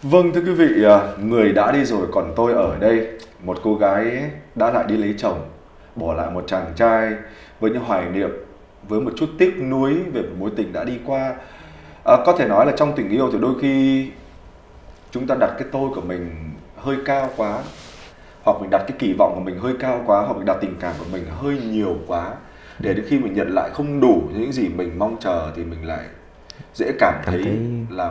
Vâng, thưa quý vị, người đã đi rồi còn tôi ở đây. Một cô gái đã lại đi lấy chồng, bỏ lại một chàng trai với những hoài niệm, với một chút tiếc nuối về một mối tình đã đi qua. Có thể nói là trong tình yêu thì đôi khi chúng ta đặt cái tôi của mình hơi cao quá, hoặc mình đặt cái kỳ vọng của mình hơi cao quá, hoặc mình đặt tình cảm của mình hơi nhiều quá, để đến khi mình nhận lại không đủ những gì mình mong chờ thì mình lại dễ cảm thấy là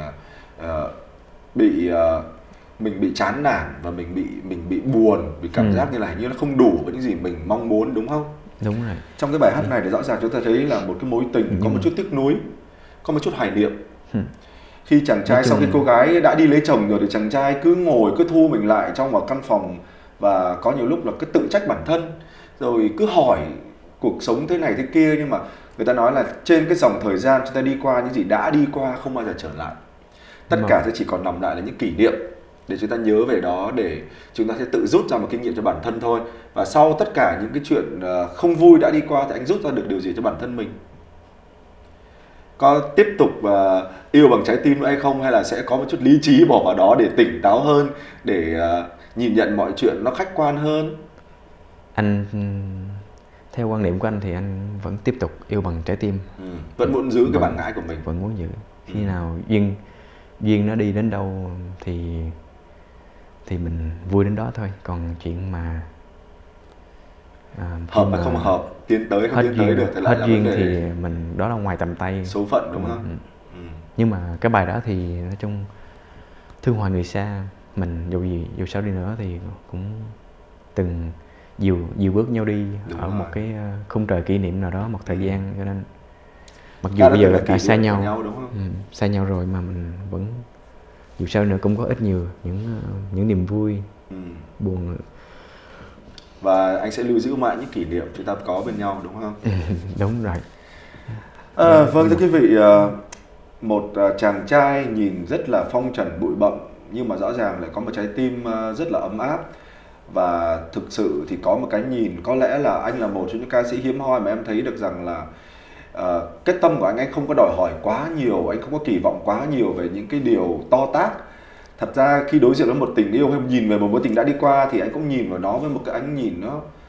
bị mình bị chán nản và mình bị buồn vì cảm giác như là hình như nó không đủ với những gì mình mong muốn, đúng không? Đúng rồi. Trong cái bài hát này thì rõ ràng chúng ta thấy là một cái mối tình có một chút tiếc nuối, có một chút hoài niệm. Khi chàng trai sau khi cô gái đã đi lấy chồng rồi thì chàng trai cứ ngồi cứ thu mình lại trong một căn phòng, và có nhiều lúc là cứ tự trách bản thân, rồi cứ hỏi cuộc sống thế này thế kia. Nhưng mà người ta nói là trên cái dòng thời gian chúng ta đi qua, những gì đã đi qua không bao giờ trở lại. Tất cả sẽ chỉ còn nằm lại là những kỷ niệm để chúng ta nhớ về đó, để chúng ta sẽ tự rút ra một kinh nghiệm cho bản thân thôi. Và sau tất cả những cái chuyện không vui đã đi qua thì anh rút ra được điều gì cho bản thân mình? Có tiếp tục yêu bằng trái tim nữa hay không, hay là sẽ có một chút lý trí bỏ vào đó để tỉnh táo hơn, để nhìn nhận mọi chuyện nó khách quan hơn? Anh theo quan niệm của anh thì anh vẫn tiếp tục yêu bằng trái tim. Vẫn muốn giữ cái bản ngã của mình. Vẫn muốn giữ. Khi nào duyên nó đi đến đâu thì mình vui đến đó thôi. Còn chuyện mà hợp mà không hợp, tiến tới không tiến tới được thì lại hết duyên thì mình đó là ngoài tầm tay, số phận, đúng không? Nhưng mà cái bài đó thì nói chung thương hoài người xa, mình dù sao đi nữa thì cũng từng dìu bước nhau đi. Đúng ở rồi. Một cái khung trời kỷ niệm nào đó, một thời gian, cho nên mặc dù bây giờ là đã xa nhau, đúng không? Xa nhau rồi mà mình vẫn dù sao nữa cũng có ít nhiều những niềm vui, buồn. Và anh sẽ lưu giữ mãi những kỷ niệm chúng ta có bên nhau, đúng không? Đúng rồi. Vâng, thưa quý vị, một chàng trai nhìn rất là phong trần bụi bặm, nhưng mà rõ ràng lại có một trái tim rất là ấm áp. Và thực sự thì có một cái nhìn, có lẽ là anh là một trong những ca sĩ hiếm hoi mà em thấy được rằng là cái tâm của anh không có đòi hỏi quá nhiều, anh không có kỳ vọng quá nhiều về những cái điều to tát. Thật ra khi đối diện với một tình yêu hay nhìn về một mối tình đã đi qua thì anh cũng nhìn vào nó với một cái ánh nhìn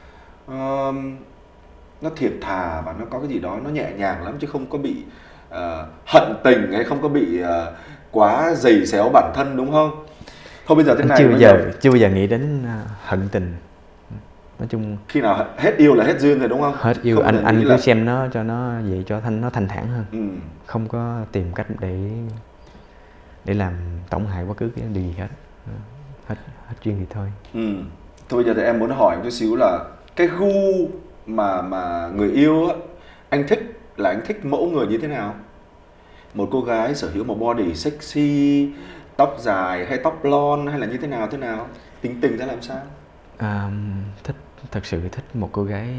nó thiệt thà, và nó có cái gì đó nó nhẹ nhàng lắm, chứ không có bị hận tình hay không có bị quá giày xéo bản thân, đúng không? Thôi bây giờ thế này, chưa bao giờ nghĩ đến hận tình. Nói chung khi nào hết yêu là hết duyên rồi, đúng không? Hết yêu không, anh cứ xem nó cho nó vậy, cho nó thanh thản hơn. Không có tìm cách để làm tổn hại bất cứ cái điều gì hết. Hết duyên thì thôi. Thôi bây giờ thì em muốn hỏi một chút xíu là cái gu mà người yêu á, anh thích mẫu người như thế nào? Một cô gái sở hữu một body sexy, tóc dài hay tóc blonde, hay là như thế nào? Tính tình ra làm sao? Thật sự thích một cô gái,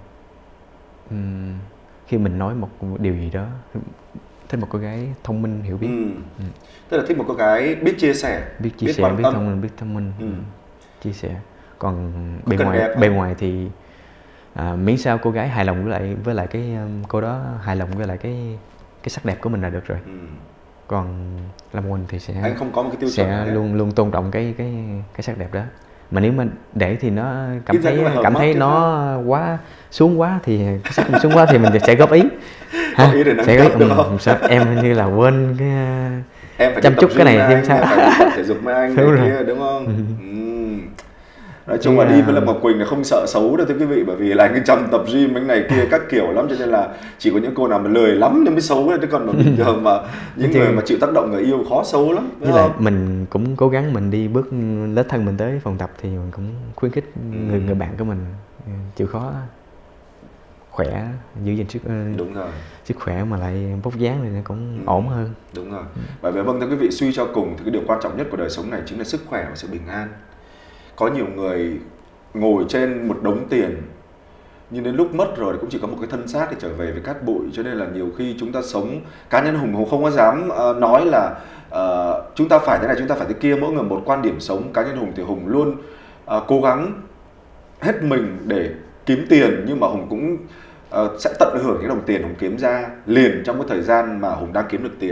khi mình nói một điều gì đó, thích một cô gái thông minh, hiểu biết. Tức là thích một cô gái biết chia sẻ, biết thông minh, chia sẻ. Còn bề ngoài thì miễn sao cô gái hài lòng với lại cái cô đó hài lòng với lại cái sắc đẹp của mình là được rồi. Còn làm mình thì anh không có một cái tiêu chuẩn sẽ luôn tôn trọng cái sắc đẹp đó. Mà nếu mà để thì nó cảm thấy nó quá xuống quá thì cái sắc xuống quá thì mình sẽ góp ý. Sẽ góp được không? Em như là quên cái em phải chăm chút cái này thêm sao? Phải tập thể dục với anh kia, đúng không? Nói chung là đi với Lâm Ngọc Quỳnh là không sợ xấu đâu thưa quý vị, bởi vì là cái chăm tập gym cái này kia các kiểu lắm, cho nên là chỉ có những cô nào mà lười lắm nên mới xấu đấy, chứ còn mà bình thường mà những người mà chịu tác động người yêu khó xấu lắm. Với lại mình cũng cố gắng mình đi bước lết thân mình tới phòng tập thì mình cũng khuyến khích người bạn của mình chịu khó khỏe, giữ gìn sức khỏe mà lại vóc dáng thì nó cũng ổn hơn. Đúng rồi. Bởi vì vâng thưa quý vị, suy cho cùng thì cái điều quan trọng nhất của đời sống này chính là sức khỏe và sự bình an. Có nhiều người ngồi trên một đống tiền, nhưng đến lúc mất rồi thì cũng chỉ có một cái thân xác để trở về với cát bụi. Cho nên là nhiều khi chúng ta sống, cá nhân Hùng không có dám nói là chúng ta phải thế này, chúng ta phải thế kia, mỗi người một quan điểm sống. Cá nhân Hùng thì Hùng luôn cố gắng hết mình để kiếm tiền, nhưng mà Hùng cũng sẽ tận hưởng những đồng tiền Hùng kiếm ra liền trong cái thời gian mà Hùng đang kiếm được tiền.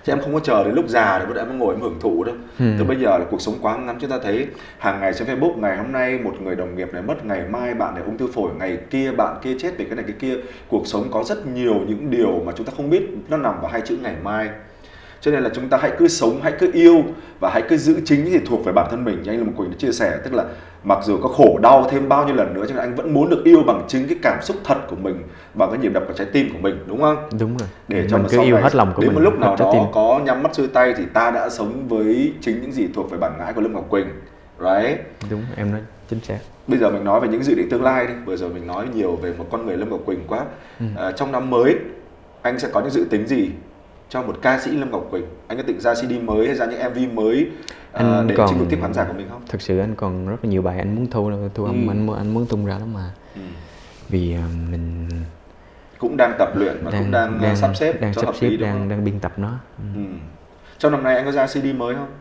chứ em không có chờ đến lúc già để em ngồi em hưởng thụ đâu. Từ bây giờ là cuộc sống quá ngắn, chúng ta thấy hàng ngày trên Facebook, ngày hôm nay một người đồng nghiệp này mất, ngày mai bạn này ung thư phổi, ngày kia bạn kia chết vì cái này cái kia. Cuộc sống có rất nhiều những điều mà chúng ta không biết, nó nằm vào hai chữ ngày mai. Cho nên là chúng ta hãy cứ sống, hãy cứ yêu và hãy cứ giữ chính những gì thuộc về bản thân mình. Như anh Lâm Ngọc Quỳnh đã chia sẻ, tức là mặc dù có khổ đau thêm bao nhiêu lần nữa, nhưng anh vẫn muốn được yêu bằng chính cái cảm xúc thật của mình, bằng cái nhịp đập của trái tim của mình, đúng không? Đúng rồi. Để cho mình cứ yêu hết lòng của đến mình. một lúc nào đó có nhắm mắt xuôi tay thì ta đã sống với chính những gì thuộc về bản ngã của Lâm Ngọc Quỳnh. Right? Đúng, em nói chính xác. Bây giờ mình nói về những dự định tương lai đi. Vừa rồi mình nói nhiều về một con người Lâm Ngọc Quỳnh quá. Trong năm mới anh sẽ có những dự tính gì cho một ca sĩ Lâm Ngọc Quỳnh? Anh có định ra CD mới hay ra những MV mới để chinh phục tiếp khán giả của mình không? Thực sự anh còn rất là nhiều bài anh muốn thu âm, anh muốn tung ra lắm mà. Vì mình cũng đang tập luyện và cũng đang sắp xếp cho hợp lý, đúng không? Đang biên tập nó. Trong năm nay anh có ra CD mới không?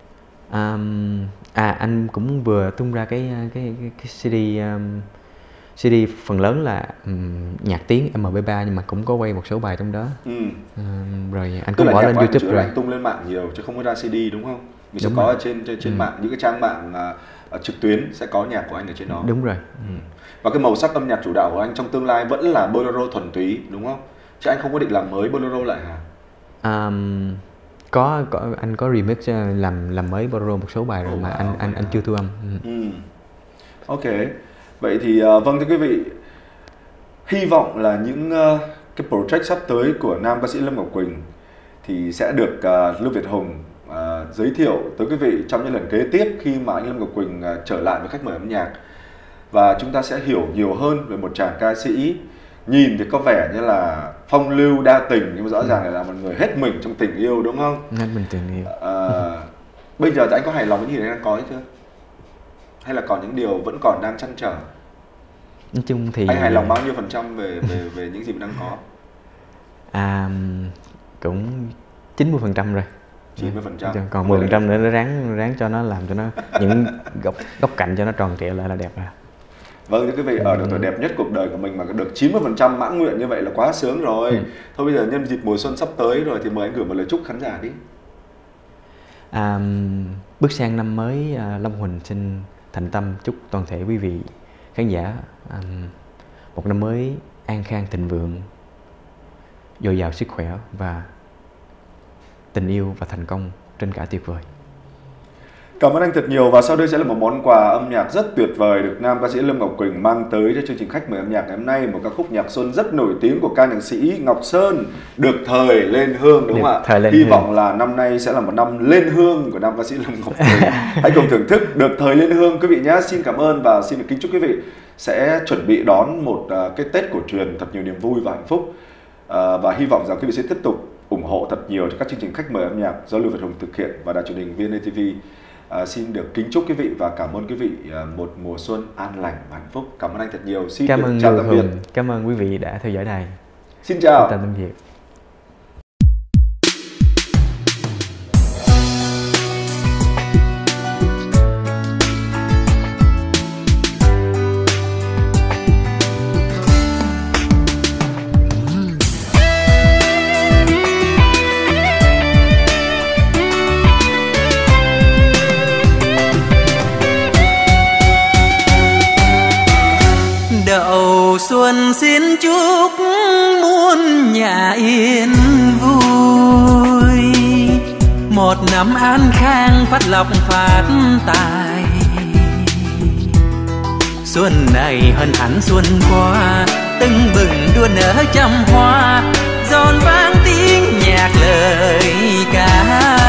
Anh cũng vừa tung ra cái CD phần lớn là nhạc tiếng MP3, nhưng mà cũng có quay một số bài trong đó. Rồi anh cũng bỏ lên YouTube rồi. Anh tung lên mạng nhiều chứ không có ra CD, đúng không? Mình sẽ có ở trên mạng, những cái trang mạng trực tuyến sẽ có nhạc của anh ở trên đó. Đúng rồi. Và cái màu sắc âm nhạc chủ đạo của anh trong tương lai vẫn là bolero thuần túy, đúng không? Chứ anh không có định làm mới bolero lại hả? Có anh có remix, làm mới bolero một số bài rồi mà anh chưa thu âm. Ok. Vậy thì vâng thưa quý vị, hy vọng là những cái project sắp tới của nam ca sĩ Lâm Ngọc Quỳnh thì sẽ được Lưu Việt Hùng giới thiệu tới quý vị trong những lần kế tiếp khi mà anh Lâm Ngọc Quỳnh trở lại với khách mời âm nhạc. Và chúng ta sẽ hiểu nhiều hơn về một chàng ca sĩ nhìn thì có vẻ như là phong lưu đa tình, nhưng mà rõ ràng là một người hết mình trong tình yêu, đúng không? Hết mình tình yêu. Bây giờ thì anh có hài lòng với những gì anh đang có hay chưa? Hay là còn những điều vẫn còn đang trăn trở? Nói chung thì anh hài lòng bao nhiêu % về những gì mình đang có? Cũng 90% rồi. 90%. Còn 10% nữa nó ráng cho nó, làm cho nó những góc cạnh cho nó tròn trịa lại là đẹp rồi. Vâng thưa quý vị, ở độ tuổi đẹp nhất cuộc đời của mình mà được 90% mãn nguyện như vậy là quá sướng rồi. Thôi bây giờ nhân dịp mùa xuân sắp tới rồi thì mời anh gửi một lời chúc khán giả đi. Bước sang năm mới, Long Huỳnh xin thành tâm chúc toàn thể quý vị khán giả một năm mới an khang thịnh vượng, dồi dào sức khỏe và tình yêu và thành công trên cả tuyệt vời. Cảm ơn anh thật nhiều, và sau đây sẽ là một món quà âm nhạc rất tuyệt vời được nam ca sĩ Lâm Ngọc Quỳnh mang tới cho chương trình khách mời âm nhạc ngày hôm nay, một ca khúc nhạc xuân rất nổi tiếng của ca nhạc sĩ Ngọc Sơn, Được Thời Lên Hương, đúng không ạ? Hy vọng là năm nay sẽ là một năm lên hương của nam ca sĩ Lâm Ngọc Quỳnh. Hãy cùng thưởng thức Được Thời Lên Hương quý vị nhé. Xin cảm ơn và xin được kính chúc quý vị sẽ chuẩn bị đón một cái Tết cổ truyền thật nhiều niềm vui và hạnh phúc, và hy vọng rằng quý vị sẽ tiếp tục ủng hộ thật nhiều cho các chương trình khách mời âm nhạc do Lưu Việt Hùng thực hiện và đài truyền hình VNA TV. Xin được kính chúc quý vị và cảm ơn quý vị một mùa xuân an lành và hạnh phúc. Cảm ơn anh thật nhiều. Xin cảm ơn chào tạm biệt. Cảm ơn quý vị đã theo dõi đài. Xin chào. Tạm biệt. Đầu xuân xin chúc muôn nhà yên vui, một năm an khang phát lộc phát tài. Xuân này hơn hẳn xuân qua, tưng bừng đua nở trăm hoa, giòn vang tiếng nhạc lời ca.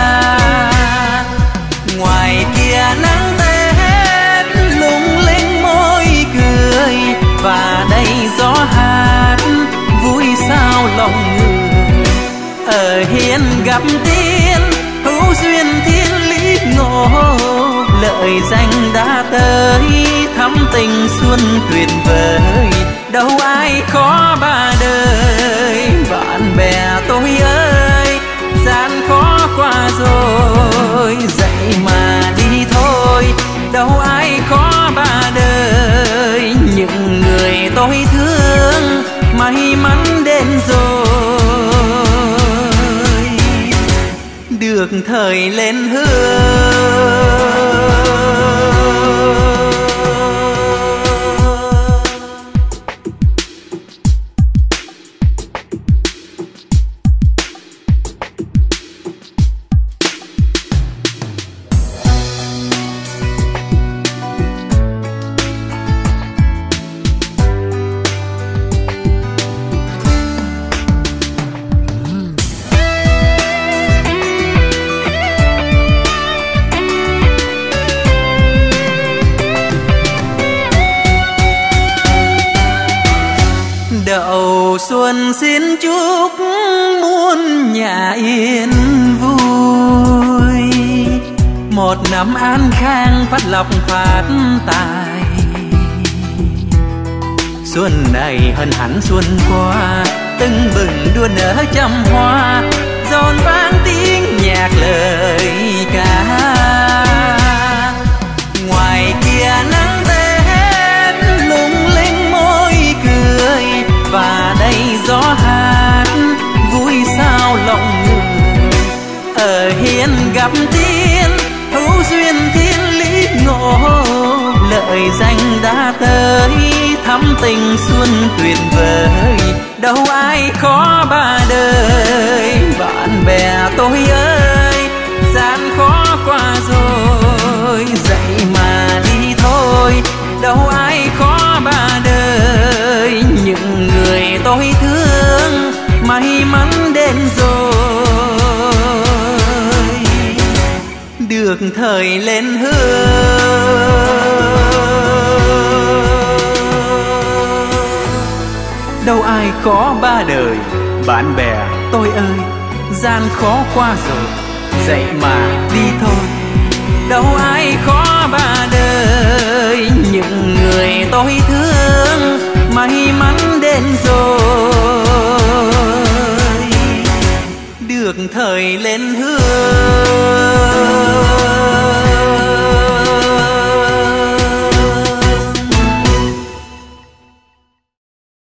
Ngoài kia nắng Tết lung linh môi cười, và đây gió hát vui sao lòng người. Ở hiên gặp tiên hữu duyên thiên lý ngộ, lợi danh đã tới thắm tình xuân tuyệt vời. Đâu ai khó ba đời, bạn bè tôi ơi, gian khó qua rồi, dậy mà đi thôi. Đâu ai khó ba đời, những người tôi thương may mắn đến rồi. được thời lên hương. Đầu xuân xin chúc muôn nhà yên vui, một năm an khang phát lộc phát tài. Xuân này hơn hẳn xuân qua, tưng bừng đua nở trăm hoa, rộn vang tiếng nhạc lời ca. Ngoài kia nắng tết lung linh môi cười, và đây gió hát vui sao lòng người. Ở hiên gặp tiên hữu duyên thiên lý ngộ, lợi danh đã tới thắm tình xuân tuyệt vời. Đâu ai khó ba đời bạn bè tôi ơi, gian khó qua rồi dậy mà đi thôi. Đâu ai khó ba đời, những người tôi thương may mắn đến rồi, được thời lên hương. Đâu ai khó ba đời bạn bè tôi ơi, gian khó qua rồi dậy mà đi thôi. Đâu ai khó ba đời, những người tôi thương may mắn đến rồi, được thời lên hương.